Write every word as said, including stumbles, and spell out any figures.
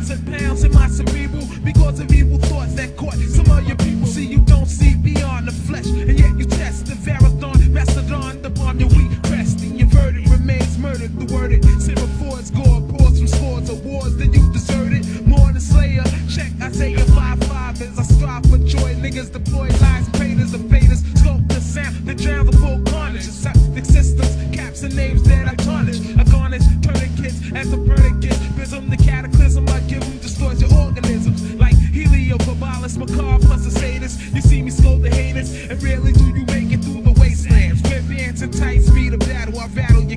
thousand pounds in my cerebral because of evil thoughts that caught some of your people. See, you don't see beyond the flesh, and yet you test the marathon, mastodon, the bomb your weak crest, and your verdict remains murdered. The word it, sin before it's gore, pours from scores of wars that you deserted. More than Slayer, check Isaiah five five as I strive for joy. Niggas deploy lies, traitors, and faders, scope the sound that drown the full carnage. Septic systems, caps and names that I tarnish. I garnish tourniquets as a predicate. Bism the cataclysm, I give them destroys your organisms. Like Helio, Babalis, Macabre, plus the sadist. You see me scold the haters, and rarely do you make it through the wastelands. With bands and tight speed of battle, I battle